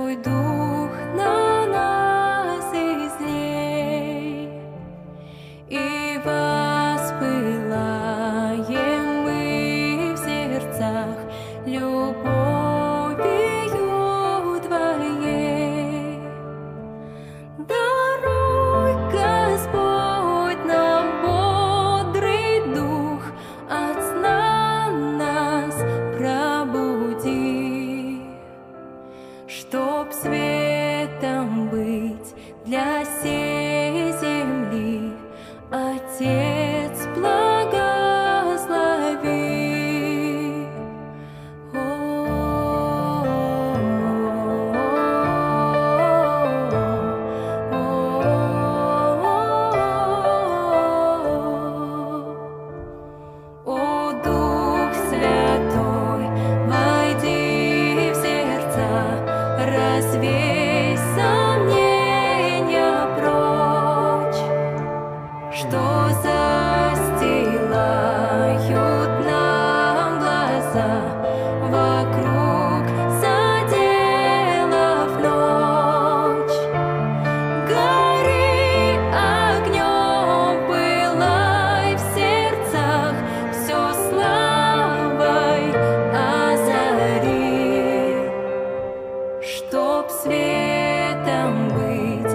Твой дух на нас излей, и воспылаем мы в сердцах любовью Твоей. Даруй, Господь, нам бодрый дух, от сна нас пробуди, чтоб светом быть для сей земли. Отец, благослови. О, Дух Святой, войди в сердца, развей сомнения прочь, что застилают нам глаза, вокруг заделав ночь. Гори огнем, пылай в сердцах, все славой озари, чтоб светом быть